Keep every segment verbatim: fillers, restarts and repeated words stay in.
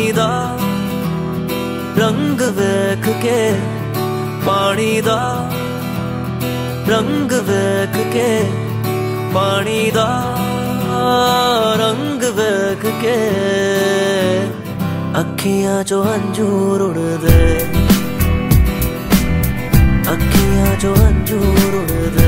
दा रंग वेख के, पानी दा रंग वेख के, पानी दा रंग वेख के, अखियां चो अंजूर उड़दे, अखियां चो अंजूर उड़दे।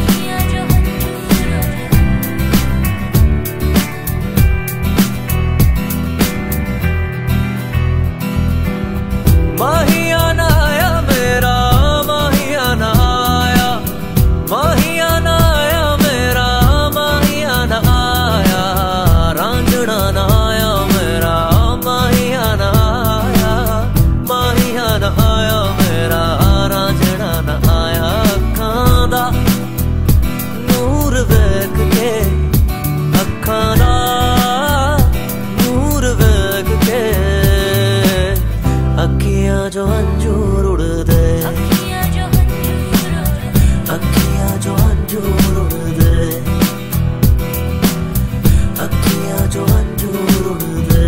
माहिया ना आया मेरा, माहिया ना आया, माहिया ना आया मेरा, माहिया ना आया, रांझना ना आया मेरा, माहिया ना आया, माहिया ना आया मेरा, रांझना ना आया। अखां दा नूर वेख के, अखां दा नूर वेख के, अखियां जो अंजूर उड़दे, अखियां जो अंजूर उड़दे, अखियां जो अंजूर उड़दे।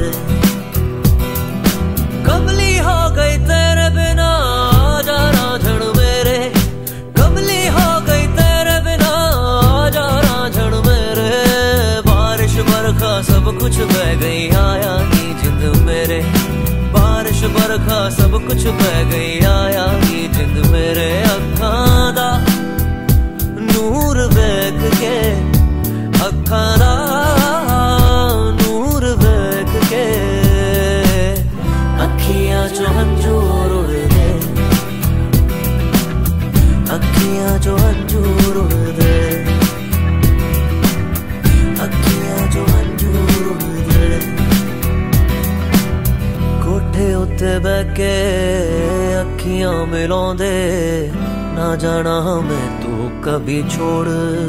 कबली हो गई तेरे बिना आजा रांझण मेरे, कबली हो गई तेरे बिना आजा रांझण मेरे। बारिश बरखा सब कुछ बह गई, आया नी जिंद मेरे, बारिश बरखा सब कुछ बह गई, आया ही जिंद मेरे। अखां दा नूर वेख के, अखां दा नूर वेख के, अखियां चो अंजूर उड़दे, अखियां चो अंजूर उड़दे, अखियां चो अंजूर उड़दे। कोठे उत्ते बैके अखियां मिलाउंदे, ना जाना मैं तू कभी छोड़,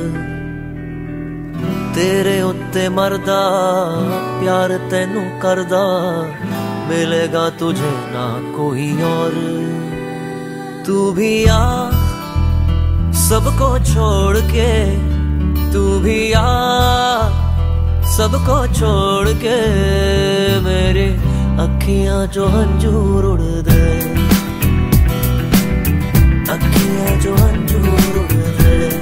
तेरे उत्ते मरदा प्यार तेनू करदा, मिलेगा तुझे ना कोई और। तू भी आ सबको छोड़ के, तू भी आ सबको छोड़ के, मेरे अखियां जो अंजूर उड़दे, अखियां जो अंजूर उड़दे।